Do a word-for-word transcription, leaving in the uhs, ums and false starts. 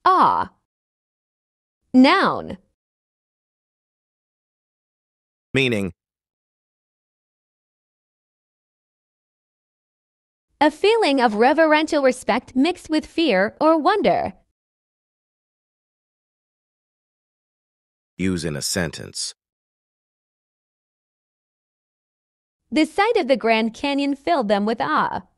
Awe. Noun. Meaning. A feeling of reverential respect mixed with fear or wonder. Use in a sentence. The sight of the Grand Canyon filled them with awe.